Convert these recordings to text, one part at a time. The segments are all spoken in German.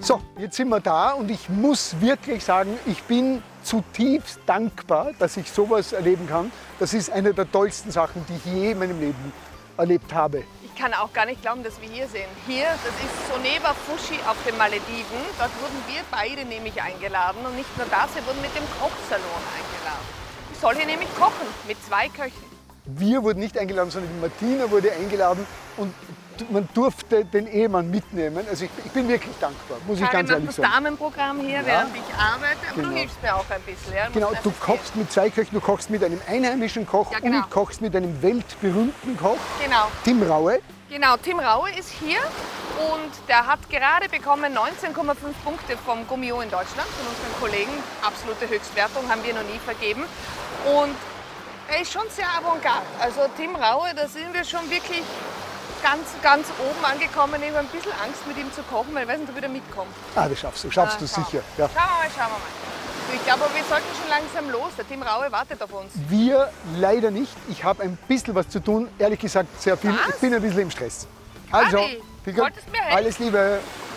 So, jetzt sind wir da und ich muss wirklich sagen, ich bin zutiefst dankbar, dass ich sowas erleben kann. Das ist eine der tollsten Sachen, die ich je in meinem Leben erlebt habe. Ich kann auch gar nicht glauben, dass wir hier sind. Hier, das ist Soneva Fushi auf den Malediven. Dort wurden wir beide nämlich eingeladen. Und nicht nur das, wir wurden mit dem Kochsalon eingeladen. Ich soll hier nämlich kochen mit 2 Köchen. Wir wurden nicht eingeladen, sondern die Martina wurde eingeladen und man durfte den Ehemann mitnehmen. Also ich bin wirklich dankbar, muss ich ganz ehrlich sagen. Das Damenprogramm hier, Ja. während ich arbeite, aber Genau. du hilfst mir auch ein bisschen. Ja? Genau, du kochst mit 2 Köchen, du kochst mit einem einheimischen Koch Ja, genau. und kochst mit einem weltberühmten Koch, Genau. Tim Raue. Genau, Tim Raue ist hier und der hat gerade bekommen 19,5 Punkte vom Gummio in Deutschland, von unseren Kollegen. Absolute Höchstwertung, haben wir noch nie vergeben. Und er ist schon sehr avantgarde. Also Tim Raue, da sind wir schon wirklich ganz oben angekommen. Ich habe ein bisschen Angst, mit ihm zu kochen, weil ich weiß nicht, ob er mitkommt. Ah, das schaffst du sicher. Ja. Schauen wir mal. Du, ich glaube, wir sollten schon langsam los. Der Tim Raue wartet auf uns. Wir leider nicht. Ich habe ein bisschen was zu tun. Ehrlich gesagt, sehr viel. Was? Ich bin ein bisschen im Stress. Also, Adi, wolltest mir helfen? alles Liebe.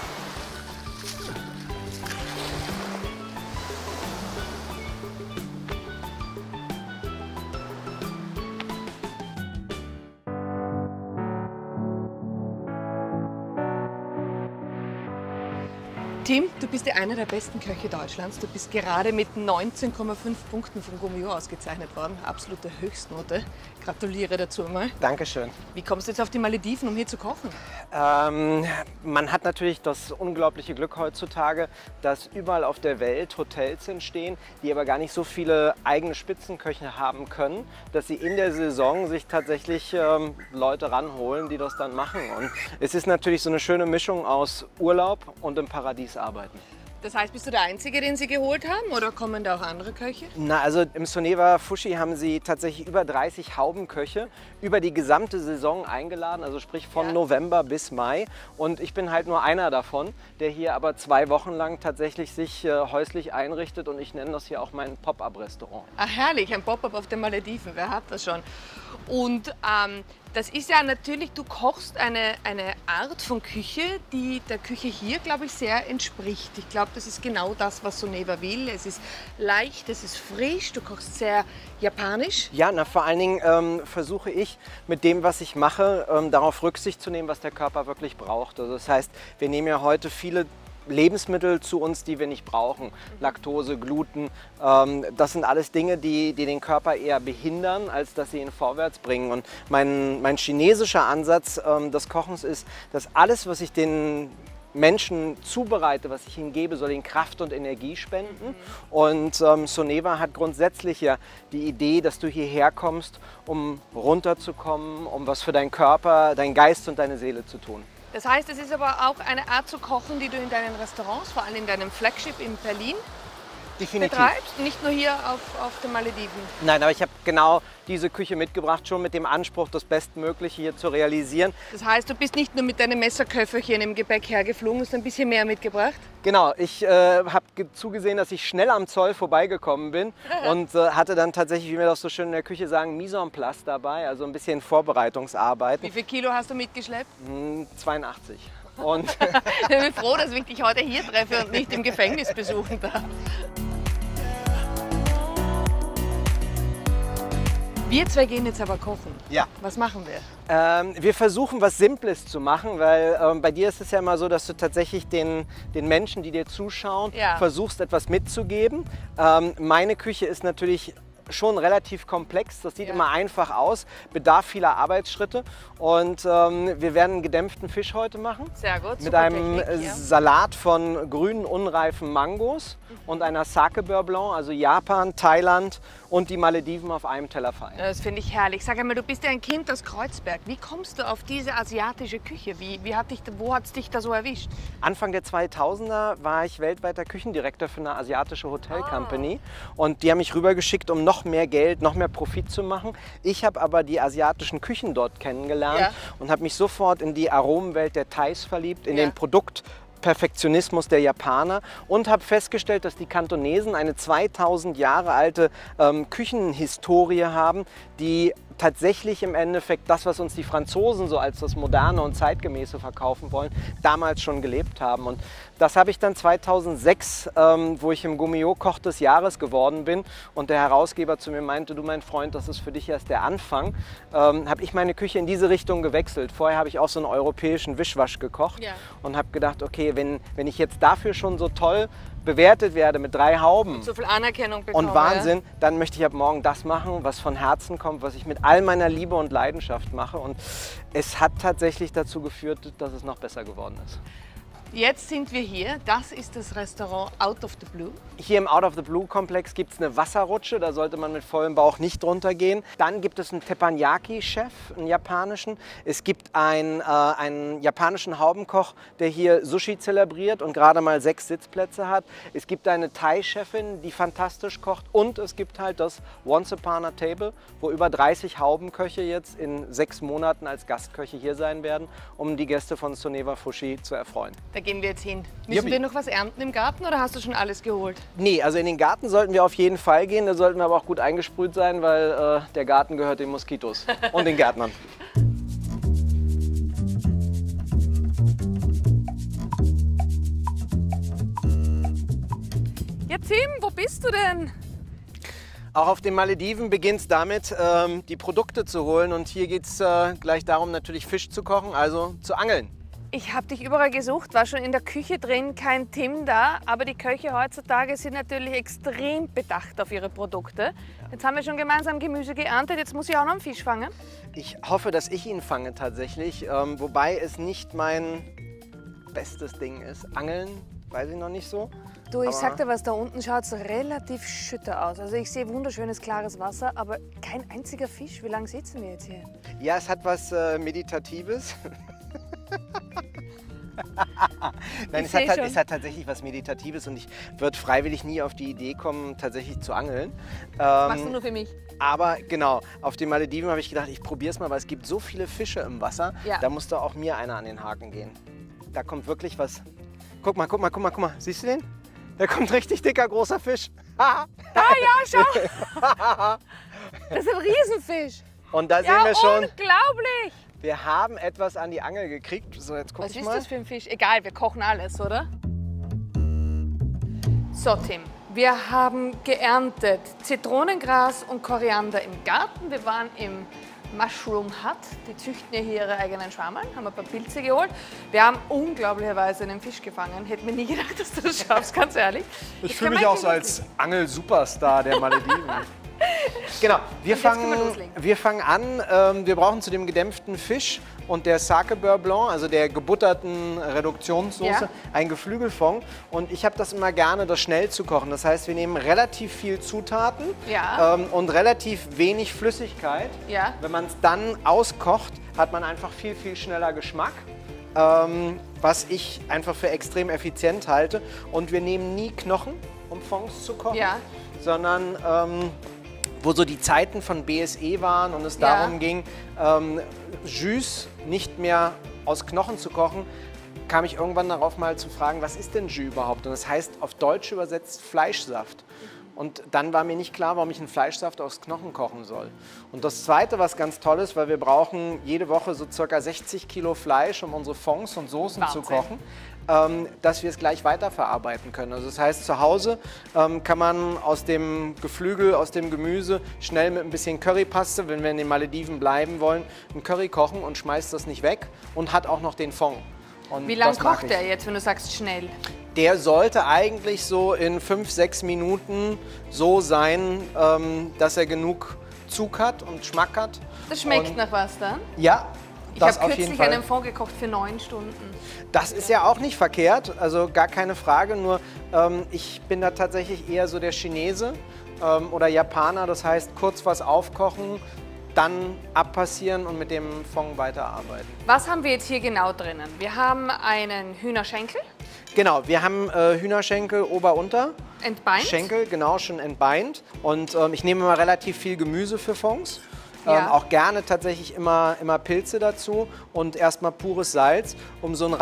Tim, du bist ja einer der besten Köche Deutschlands. Du bist gerade mit 19,5 Punkten vom Gummio ausgezeichnet worden. Absolute Höchstnote. Gratuliere dazu mal. Dankeschön. Wie kommst du jetzt auf die Malediven, um hier zu kochen? Man hat natürlich das unglaubliche Glück heutzutage, dass überall auf der Welt Hotels entstehen, die aber gar nicht so viele eigene Spitzenköche haben können, dass sie in der Saison sich tatsächlich Leute ranholen, die das dann machen. Und es ist natürlich so eine schöne Mischung aus Urlaub und im Paradies arbeiten. Das heißt, bist du der Einzige, den sie geholt haben, oder kommen da auch andere Köche? Na, also im Soneva Fushi haben sie tatsächlich über 30 Haubenköche über die gesamte Saison eingeladen, also sprich von November bis Mai. Und ich bin halt nur einer davon, der hier aber 2 Wochen lang tatsächlich sich häuslich einrichtet, und ich nenne das hier auch mein Pop-up-Restaurant. Ach herrlich, ein Pop-up auf den Malediven, wer hat das schon? Und das ist ja natürlich, du kochst eine Art von Küche, die der Küche hier, glaube ich, sehr entspricht. Ich glaube, das ist genau das, was Soneva will. Es ist leicht, es ist frisch, du kochst sehr japanisch. Ja, na, vor allen Dingen versuche ich mit dem, was ich mache, darauf Rücksicht zu nehmen, was der Körper wirklich braucht. Also das heißt, wir nehmen ja heute viele Lebensmittel zu uns, die wir nicht brauchen. Laktose, Gluten, das sind alles Dinge, die den Körper eher behindern, als dass sie ihn vorwärts bringen. Und mein chinesischer Ansatz des Kochens ist, dass alles, was ich den Menschen zubereite, was ich ihnen gebe, soll ihnen Kraft und Energie spenden. Und Soneva hat grundsätzlich ja die Idee, dass du hierher kommst, um runterzukommen, um was für deinen Körper, deinen Geist und deine Seele zu tun. Das heißt, es ist aber auch eine Art zu kochen, die du in deinen Restaurants, vor allem in deinem Flagship in Berlin, Definitiv. betreibst, nicht nur hier auf den Malediven. Nein, aber ich habe genau diese Küche mitgebracht, schon mit dem Anspruch, das Bestmögliche hier zu realisieren. Das heißt, du bist nicht nur mit deinem Messerköfferchen im Gepäck hergeflogen, hast ein bisschen mehr mitgebracht? Genau, ich habe zugesehen, dass ich schnell am Zoll vorbeigekommen bin und hatte dann tatsächlich, wie wir das so schön in der Küche sagen, Mise en place dabei, also ein bisschen Vorbereitungsarbeiten. Wie viel Kilo hast du mitgeschleppt? 82. Und Ich bin froh, dass ich dich heute hier treffe und nicht im Gefängnis besuchen darf. Wir 2 gehen jetzt aber kochen. Ja. Was machen wir? wir versuchen, was Simples zu machen, weil bei dir ist es ja immer so, dass du tatsächlich den Menschen, die dir zuschauen, versuchst, etwas mitzugeben. Meine Küche ist natürlich schon relativ komplex, das sieht immer einfach aus, bedarf vieler Arbeitsschritte, und wir werden einen gedämpften Fisch heute machen. Sehr gut. Mit einem Salat von grünen, unreifen Mangos und einer Sake Beurre Blanc, also Japan, Thailand und die Malediven auf einem Teller fein. Das finde ich herrlich. Sag einmal, du bist ja ein Kind aus Kreuzberg. Wie kommst du auf diese asiatische Küche? Wo hat es dich da so erwischt? Anfang der 2000er war ich weltweiter Küchendirektor für eine asiatische Hotelcompany und die haben mich rübergeschickt, um noch mehr Geld, noch mehr Profit zu machen. Ich habe aber die asiatischen Küchen dort kennengelernt und habe mich sofort in die Aromenwelt der Thais verliebt, in den Produktperfektionismus der Japaner, und habe festgestellt, dass die Kantonesen eine 2000 Jahre alte Küchenhistorie haben, die tatsächlich im Endeffekt das, was uns die Franzosen so als das Moderne und Zeitgemäße verkaufen wollen, damals schon gelebt haben. Und das habe ich dann 2006, wo ich im Gourmillot Koch des Jahres geworden bin und der Herausgeber zu mir meinte, du mein Freund, das ist für dich erst der Anfang, habe ich meine Küche in diese Richtung gewechselt. Vorher habe ich auch so einen europäischen Wischwasch gekocht und habe gedacht, okay, wenn ich jetzt dafür schon so toll bewertet werde mit 3 Hauben so viel Anerkennung bekomme, und Wahnsinn, dann möchte ich ab morgen das machen, was von Herzen kommt, was ich mit all meiner Liebe und Leidenschaft mache. Und es hat tatsächlich dazu geführt, dass es noch besser geworden ist. Jetzt sind wir hier. Das ist das Restaurant Out of the Blue. Hier im Out of the Blue Komplex gibt es eine Wasserrutsche, da sollte man mit vollem Bauch nicht drunter gehen. Dann gibt es einen Teppanyaki-Chef, einen japanischen. Es gibt einen japanischen Haubenkoch, der hier Sushi zelebriert und gerade mal 6 Sitzplätze hat. Es gibt eine Thai-Chefin, die fantastisch kocht. Und es gibt halt das Once Upon a Table, wo über 30 Haubenköche jetzt in 6 Monaten als Gastköche hier sein werden, um die Gäste von Soneva Fushi zu erfreuen. Da gehen wir jetzt hin. Müssen wir noch was ernten im Garten oder hast du schon alles geholt? Nee, also in den Garten sollten wir auf jeden Fall gehen. Da sollten wir aber auch gut eingesprüht sein, weil der Garten gehört den Moskitos und den Gärtnern. Ja, Tim, wo bist du denn? Auch auf den Malediven beginnt es damit, die Produkte zu holen. Und hier geht es gleich darum, natürlich Fisch zu kochen, also zu angeln. Ich habe dich überall gesucht, war schon in der Küche drin, kein Tim da. Aber die Köche heutzutage sind natürlich extrem bedacht auf ihre Produkte. Jetzt haben wir schon gemeinsam Gemüse geerntet, jetzt muss ich auch noch einen Fisch fangen. Ich hoffe, dass ich ihn fange tatsächlich, wobei es nicht mein bestes Ding ist. Angeln, weiß ich noch nicht so. Du, ich sag dir was, da unten schaut es relativ schütter aus. Also ich sehe wunderschönes, klares Wasser, aber kein einziger Fisch. Wie lange sitzen wir jetzt hier? Ja, es hat was Meditatives. Nein, es hat tatsächlich was Meditatives und ich würde freiwillig nie auf die Idee kommen, tatsächlich zu angeln. Machst du nur für mich? Aber genau, auf den Malediven habe ich gedacht, ich probiere es mal, weil es gibt so viele Fische im Wasser, da muss doch auch mir einer an den Haken gehen. Da kommt wirklich was. Guck mal, siehst du den? Da kommt richtig dicker, großer Fisch. Ah ja, schau! Das ist ein Riesenfisch. Und da sehen wir schon. Unglaublich! Wir haben etwas an die Angel gekriegt. So, jetzt guck ich mal. Was ist das für ein Fisch? Egal, wir kochen alles, oder? So, Tim, wir haben geerntet Zitronengras und Koriander im Garten. Wir waren im Mushroom Hut. Die züchten ja hier ihre eigenen Schwammerl, haben ein paar Pilze geholt. Wir haben unglaublicherweise einen Fisch gefangen. Hätte mir nie gedacht, dass du das schaffst, ganz ehrlich. Ich fühle mich auch so als Angel-Superstar der Malediven. Genau, wir fangen an. Wir brauchen zu dem gedämpften Fisch und der Sake Beurre Blanc, also der gebutterten Reduktionssoße, ein Geflügelfond. Und ich habe das immer gerne, das schnell zu kochen. Das heißt, wir nehmen relativ viel Zutaten und relativ wenig Flüssigkeit. Ja. Wenn man es dann auskocht, hat man einfach viel, viel schneller Geschmack. Was ich einfach für extrem effizient halte. Und wir nehmen nie Knochen, um Fonds zu kochen, sondern wo so die Zeiten von BSE waren und es darum ging, Jus nicht mehr aus Knochen zu kochen, kam ich irgendwann darauf mal zu fragen, was ist denn Jus überhaupt? Und das heißt auf Deutsch übersetzt Fleischsaft. Und dann war mir nicht klar, warum ich einen Fleischsaft aus Knochen kochen soll. Und das Zweite, was ganz toll ist, weil wir brauchen jede Woche so ca. 60 Kilo Fleisch, um unsere Fonds und Soßen zu kochen, dass wir es gleich weiterverarbeiten können. Also das heißt, zu Hause kann man aus dem Geflügel, aus dem Gemüse schnell mit ein bisschen Currypaste, wenn wir in den Malediven bleiben wollen, ein Curry kochen und schmeißt das nicht weg und hat auch noch den Fond. Und wie lange kocht der jetzt, wenn du sagst schnell? Der sollte eigentlich so in 5-6 Minuten so sein, dass er genug Zug hat und Geschmack hat. Das schmeckt nach was dann? Ja, das ich habe kürzlich einen Fond gekocht für 9 Stunden. Das ist ja auch nicht verkehrt, also gar keine Frage, nur ich bin da tatsächlich eher so der Chinese oder Japaner, das heißt kurz was aufkochen, dann abpassieren und mit dem Fond weiterarbeiten. Was haben wir jetzt hier genau drinnen? Wir haben einen Hühnerschenkel. Genau, wir haben Hühnerschenkel Ober-Unter. Entbeint? Schenkel, genau, schon entbeint. Und ich nehme immer relativ viel Gemüse für Fonds. Auch gerne tatsächlich immer Pilze dazu und erstmal pures Salz, um so ein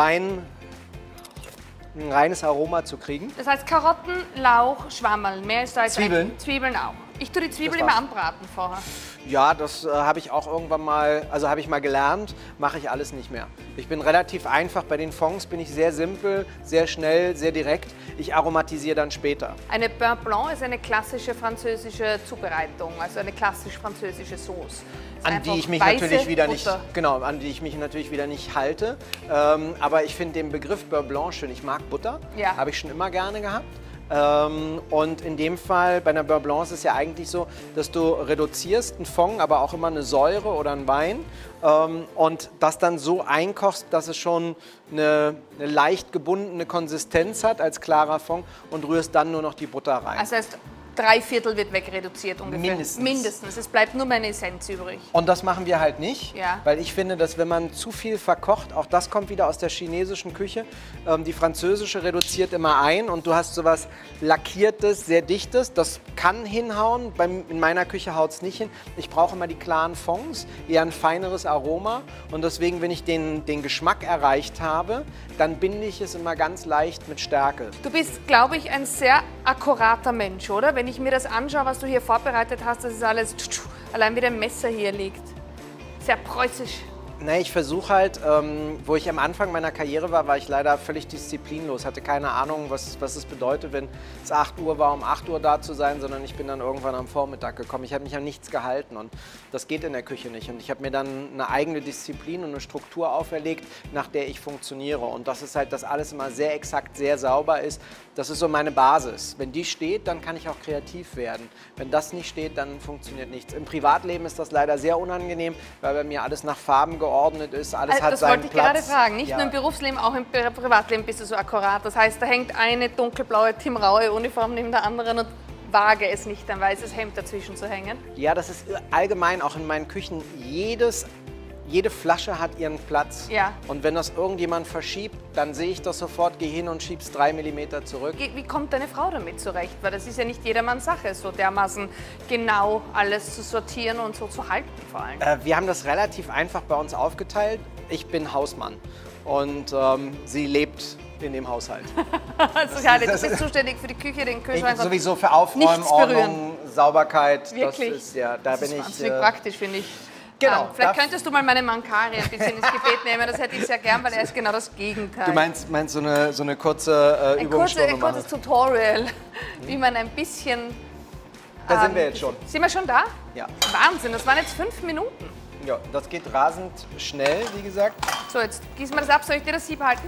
reines Aroma zu kriegen. Das heißt Karotten, Lauch, Schwammerl, mehr ist da als Zwiebeln. Zwiebeln auch. Ich tue die Zwiebel immer anbraten vorher. Ja, das habe ich auch irgendwann mal, also habe ich mal gelernt, mache ich alles nicht mehr. Ich bin relativ einfach, bei den Fonds bin ich sehr simpel, sehr schnell, sehr direkt. Ich aromatisiere dann später. Eine Beurre Blanc ist eine klassische französische Zubereitung, also eine klassisch französische Sauce. An die ich mich natürlich wieder nicht, genau, an die ich mich natürlich wieder nicht halte. Aber ich finde den Begriff Beurre Blanc schön. Ich mag Butter, ja. Habe ich schon immer gerne gehabt. Und in dem Fall, bei einer Beurre Blanc ist es ja eigentlich so, dass du reduzierst einen Fond, aber auch immer eine Säure oder einen Wein und das dann so einkochst, dass es schon eine leicht gebundene Konsistenz hat als klarer Fond und rührst dann nur noch die Butter rein. Das heißt, 3/4 wird wegreduziert ungefähr. Mindestens. Es bleibt nur meine Essenz übrig. Und das machen wir halt nicht, ja. Weil ich finde, dass wenn man zu viel verkocht, auch das kommt wieder aus der chinesischen Küche, die französische reduziert immer ein und du hast sowas Lackiertes, sehr Dichtes, das kann hinhauen, in meiner Küche haut es nicht hin. Ich brauche immer die klaren Fonds, eher ein feineres Aroma und deswegen, wenn ich den Geschmack erreicht habe, dann binde ich es immer ganz leicht mit Stärke. Du bist, glaube ich, ein sehr akkurater Mensch, oder? Wenn ich mir das anschaue, was du hier vorbereitet hast, das ist alles, allein wie dein Messer hier liegt. Sehr preußisch. Nee, ich versuche halt, wo ich am Anfang meiner Karriere war ich leider völlig disziplinlos, hatte keine Ahnung, was es bedeutet, wenn es 8 Uhr war, um 8 Uhr da zu sein, sondern ich bin dann irgendwann am Vormittag gekommen. Ich habe mich an nichts gehalten und das geht in der Küche nicht. Und ich habe mir dann eine eigene Disziplin und eine Struktur auferlegt, nach der ich funktioniere. Und das ist halt, dass alles immer sehr exakt, sehr sauber ist. Das ist so meine Basis. Wenn die steht, dann kann ich auch kreativ werden. Wenn das nicht steht, dann funktioniert nichts. Im Privatleben ist das leider sehr unangenehm, weil bei mir alles nach Farben geordnet ist, alles hat seinen Platz. Das wollte ich gerade fragen. Nicht nur im Berufsleben, auch im Privatleben bist du so akkurat. Das heißt, da hängt eine dunkelblaue Tim Raue Uniform neben der anderen und wage es nicht, ein weißes Hemd dazwischen zu hängen. Ja, das ist allgemein auch in meinen Küchen. Jede Flasche hat ihren Platz. Ja. Und wenn das irgendjemand verschiebt, dann sehe ich das sofort, gehe hin und schiebe es 3 mm zurück. Wie kommt deine Frau damit zurecht? Weil das ist ja nicht jedermanns Sache, so dermaßen genau alles zu sortieren und so zu halten vor allem. Wir haben das relativ einfach bei uns aufgeteilt. Ich bin Hausmann und sie lebt in dem Haushalt. Also ja, du bist zuständig für die Küche, den Kühlschrank. Sowieso für Aufräumen, Ordnung, Sauberkeit. Wirklich? Das ist, ja, da bin ich wahnsinnig praktisch, finde ich. Genau. Vielleicht könntest du mal meinen Mankari ein bisschen ins Gebet nehmen, das hätte ich sehr gern, weil er ist genau das Gegenteil. Du meinst so eine kurze Übungsstunde ein kurzes Tutorial, wie man ein bisschen... Da sind wir jetzt schon. Sind wir schon da? Ja. Wahnsinn, das waren jetzt 5 Minuten. Ja, das geht rasend schnell, wie gesagt. So, jetzt gießen wir das ab. Soll ich dir das Sieb halten?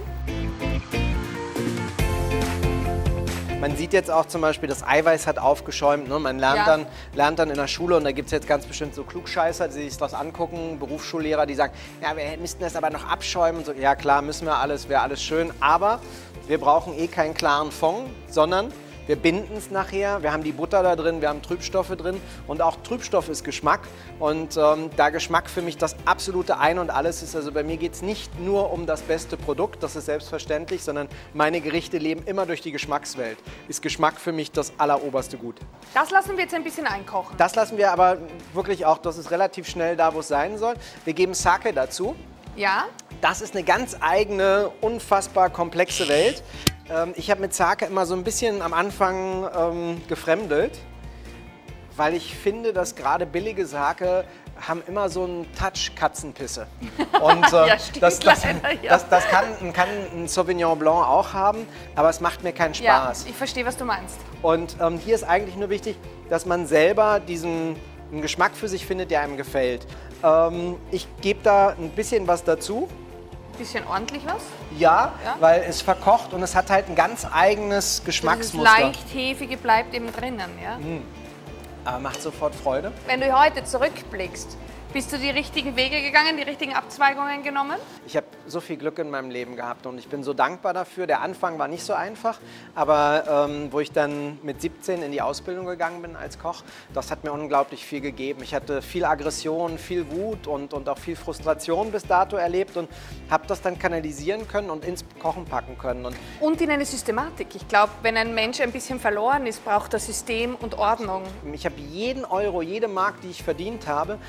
Man sieht jetzt auch zum Beispiel, das Eiweiß hat aufgeschäumt. Ne? Man lernt dann in der Schule, und da gibt es jetzt ganz bestimmt so Klugscheißer, die sich das angucken, Berufsschullehrer, die sagen, ja, wir müssten das aber noch abschäumen. Und so, ja klar, müssen wir alles, wäre alles schön. Aber wir brauchen eh keinen klaren Fond, sondern wir binden es nachher, wir haben die Butter da drin, wir haben Trübstoffe drin und auch Trübstoff ist Geschmack und da Geschmack für mich das absolute Ein und Alles ist, also bei mir geht es nicht nur um das beste Produkt, das ist selbstverständlich, sondern meine Gerichte leben immer durch die Geschmackswelt. Ist Geschmack für mich das alleroberste Gut. Das lassen wir jetzt ein bisschen einkochen. Das lassen wir aber wirklich auch, das ist relativ schnell da, wo es sein soll. Wir geben Sake dazu. Ja. Das ist eine ganz eigene, unfassbar komplexe Welt. Ich habe mit Sake immer so ein bisschen am Anfang gefremdelt, weil ich finde, dass gerade billige Sake haben immer so einen Touch Katzenpisse. Und ja, stimmt, das kann ein Sauvignon Blanc auch haben, aber es macht mir keinen Spaß. Ja, ich verstehe, was du meinst. Und hier ist eigentlich nur wichtig, dass man selber einen Geschmack für sich findet, der einem gefällt. Ich gebe da ein bisschen was dazu. Bisschen ordentlich was? Ja, weil es verkocht und es hat halt ein ganz eigenes Geschmacksmuster. Das leicht Hefige bleibt eben drinnen, ja? Aber macht sofort Freude. Wenn du heute zurückblickst, bist du die richtigen Wege gegangen, die richtigen Abzweigungen genommen? Ich habe so viel Glück in meinem Leben gehabt und ich bin so dankbar dafür. Der Anfang war nicht so einfach, aber wo ich dann mit 17 in die Ausbildung gegangen bin als Koch, das hat mir unglaublich viel gegeben. Ich hatte viel Aggression, viel Wut und auch viel Frustration bis dato erlebt und habe das dann kanalisieren können und ins Kochen packen können. Und in eine Systematik. Ich glaube, wenn ein Mensch ein bisschen verloren ist, braucht er System und Ordnung. Ich habe jeden Euro, jede Mark, die ich verdient habe, bis ich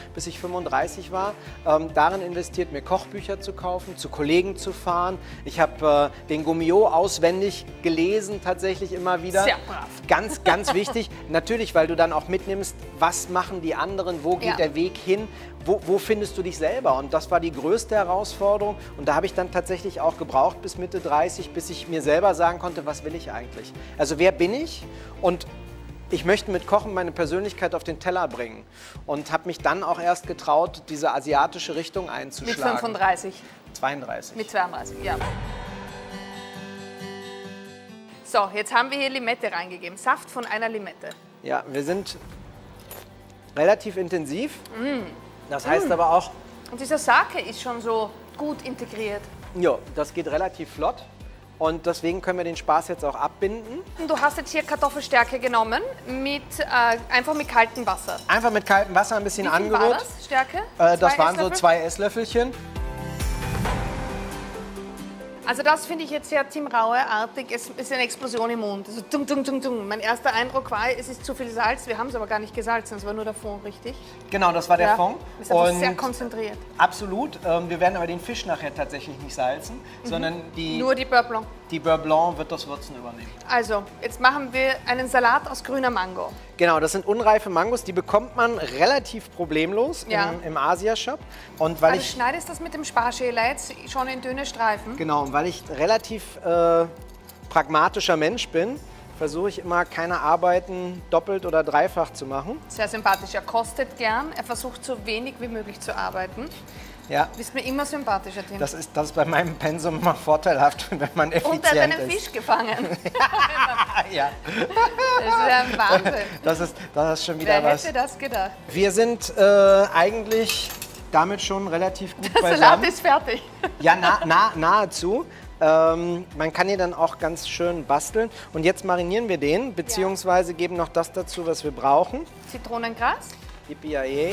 35 war, darin investiert, mir Kochbücher zu kaufen, zu Kollegen zu fahren. Ich habe den Gummio auswendig gelesen, tatsächlich immer wieder. Sehr brav. Ganz, ganz wichtig. Natürlich, weil du dann auch mitnimmst, was machen die anderen, wo geht der Weg hin, wo findest du dich selber? Und das war die größte Herausforderung. Und da habe ich dann tatsächlich auch gebraucht bis Mitte 30, bis ich mir selber sagen konnte, was will ich eigentlich? Also wer bin ich? Und ich möchte mit Kochen meine Persönlichkeit auf den Teller bringen. Und habe mich dann auch erst getraut, diese asiatische Richtung einzuschlagen. Mit 35? 32. Mit 32, ja. So, jetzt haben wir hier Limette reingegeben. Saft von einer Limette. Ja, wir sind relativ intensiv. Das heißt aber auch, Und dieser Sake ist schon so gut integriert. ja, das geht relativ flott. Und deswegen können wir den Spaß jetzt auch abbinden. Du hast jetzt hier Kartoffelstärke genommen, einfach mit kaltem Wasser. Einfach mit kaltem Wasser ein bisschen Wie viel war angerührt. das, Stärke? Das Zwei waren so Esslöffel? 2 Esslöffelchen. Also das finde ich jetzt sehr Tim Raue-artig. Es ist eine Explosion im Mund. Also dung, dung, dung, dung. Mein erster Eindruck war, es ist zu viel Salz. Wir haben es aber gar nicht gesalzen, es war nur der Fond, richtig? Genau, das war der Fond. Ist einfach sehr konzentriert. Absolut. Wir werden aber den Fisch nachher tatsächlich nicht salzen, sondern Nur die Beurre Blanc. die Beurre Blanc wird das Würzen übernehmen. Also, jetzt machen wir einen Salat aus grüner Mango. Genau, das sind unreife Mangos, die bekommt man relativ problemlos im Asia-Shop. Und weil Also ich schneidest das mit dem Sparschäler jetzt schon in dünne Streifen. Genau, und weil ich relativ pragmatischer Mensch bin, versuche ich immer, keine Arbeiten doppelt oder dreifach zu machen. Sehr sympathisch. Er kostet gern, er versucht so wenig wie möglich zu arbeiten. Ja, Du bist mir immer sympathischer, Tim. das ist bei meinem Pensum immer vorteilhaft, wenn man effizient Und er hat einen ist. Fisch gefangen. Ja, Das ist ja ein Wahnsinn. das ist schon wieder Wer was. hätte das gedacht? Wir sind eigentlich damit schon relativ gut Der Salat beisammen. ist fertig. Ja, nahezu. Man kann hier dann auch ganz schön basteln. Und jetzt marinieren wir den, beziehungsweise geben noch das dazu, was wir brauchen. Zitronengras. Yippie-yay.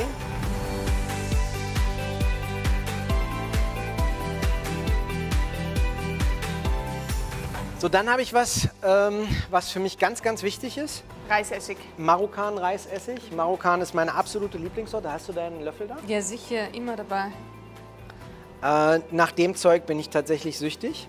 So, dann habe ich was, was für mich ganz, ganz wichtig ist. Reisessig. Marukan-Reisessig. Marukan ist meine absolute Lieblingssorte. Hast du da einen Löffel da? Ja, sicher, immer dabei. Nach dem Zeug bin ich tatsächlich süchtig.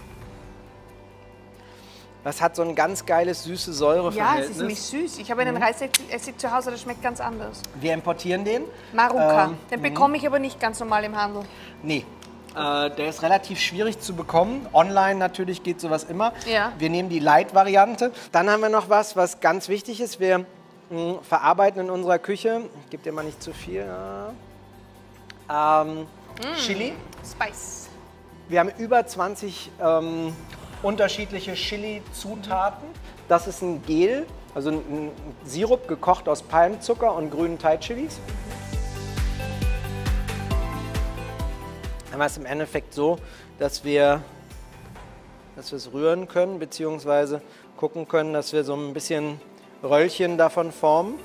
Das hat so ein ganz geiles süße Ja, Säureverhältnis. es ist nämlich süß. Ich habe einen Reisessig zu Hause, das schmeckt ganz anders. Wir importieren den. Maruka. Den bekomme ich aber nicht ganz normal im Handel. Nee. Der ist relativ schwierig zu bekommen. Online natürlich geht sowas immer. Ja. Wir nehmen die Light-Variante. Dann haben wir noch was ganz wichtig ist. Wir verarbeiten in unserer Küche, ich gebe dir mal nicht zu viel, Chili. Spice. Wir haben über 20 unterschiedliche Chili-Zutaten. Das ist ein Gel, also ein Sirup gekocht aus Palmzucker und grünen Thai-Chilis. Dann war es im Endeffekt so, dass wir es rühren können, beziehungsweise gucken können, dass wir so ein bisschen Röllchen davon formen.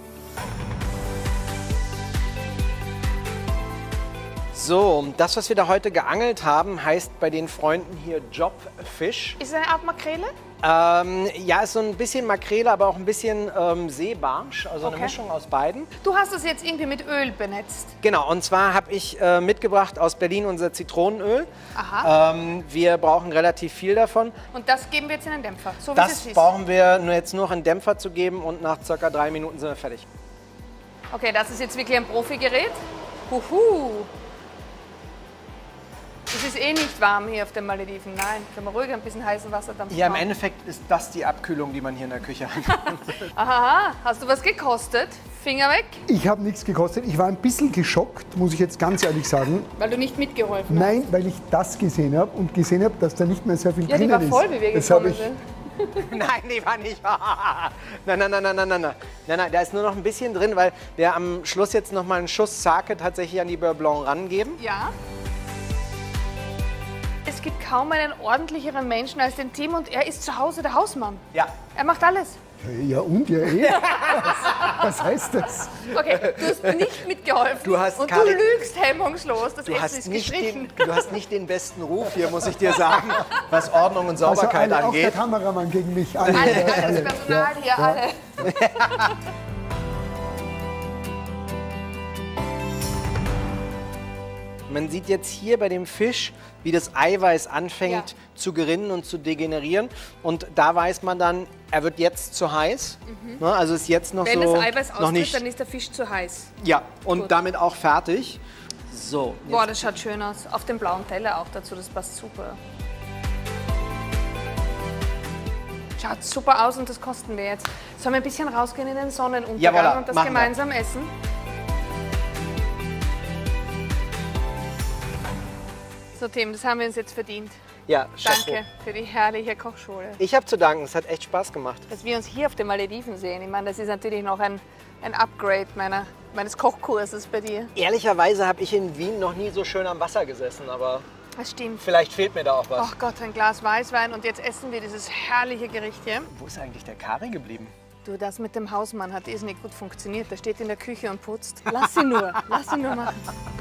So, das, was wir da heute geangelt haben, heißt bei den Freunden hier Jobfisch. Ist es eine Art Makrele? Ja, ist so ein bisschen Makrele, aber auch ein bisschen Seebarsch, also eine Okay. Mischung aus beiden. Du hast es jetzt irgendwie mit Öl benetzt. Genau, und zwar habe ich mitgebracht aus Berlin unser Zitronenöl. Aha. Wir brauchen relativ viel davon. Und das geben wir jetzt in den Dämpfer, so wie Das es ist. brauchen wir jetzt nur einen Dämpfer zu geben und nach ca. 3 Minuten sind wir fertig. Okay, das ist jetzt wirklich ein Profigerät. Huhu. Es ist eh nicht warm hier auf den Malediven. Nein, können wir ruhig ein bisschen heißen Wasserdampf Ja, im machen. Endeffekt ist das die Abkühlung, die man hier in der Küche hat. Aha, hast du was gekostet? Finger weg, Ich habe nichts gekostet. Ich war ein bisschen geschockt, muss ich jetzt ganz ehrlich sagen. weil du nicht mitgeholfen hast. Nein, weil ich das gesehen habe und gesehen habe, dass da nicht mehr sehr viel Ja, die drinnen war ist. voll, wie wir Das habe gekommen ich, sind. Nein, die war nicht. Nein, da ist nur noch ein bisschen drin, weil wir am Schluss jetzt noch mal einen Schuss Sake tatsächlich an die Beurre Blanc rangeben. Ja. Es gibt kaum einen ordentlicheren Menschen als den Tim und er ist zu Hause der Hausmann. Ja. Er macht alles. ja und, ja eh. Was heißt das? Okay, du hast nicht mitgeholfen Du hast, und Karin, du lügst hemmungslos. Das Du Essen hast, ist nicht gestrichen. du hast nicht den besten Ruf hier, muss ich dir sagen, was Ordnung und Sauberkeit Also alle, auch der angeht. Kameramann gegen mich. Alle, Alle, das Personal hier, alle. Man sieht jetzt hier bei dem Fisch, wie das Eiweiß anfängt Ja. zu gerinnen und zu degenerieren. Und da weiß man dann, er wird jetzt zu heiß. Ne, also ist jetzt noch Wenn so das Eiweiß noch austritt, nicht. dann ist der Fisch zu heiß. Ja, und Gut. damit auch fertig. So, jetzt Boah, das schaut schön aus. Auf dem blauen Teller auch dazu, das passt super. Schaut super aus und das kosten wir jetzt. Sollen wir ein bisschen rausgehen in den Sonnenuntergang Jawohl, und das machen wir. gemeinsam essen? So Tim, das haben wir uns jetzt verdient. ja, Chapeau. Danke für die herrliche Kochschule. Ich habe zu danken, es hat echt Spaß gemacht. Dass wir uns hier auf den Malediven sehen, ich meine, das ist natürlich noch ein Upgrade meines Kochkurses bei dir. Ehrlicherweise habe ich in Wien noch nie so schön am Wasser gesessen, aber Das stimmt. vielleicht fehlt mir da auch was. Ach Gott, ein Glas Weißwein und jetzt essen wir dieses herrliche Gericht hier. Wo ist eigentlich der Kari geblieben? Du, das mit dem Hausmann hat irrsinnig gut funktioniert. Der steht in der Küche und putzt. Lass ihn nur machen.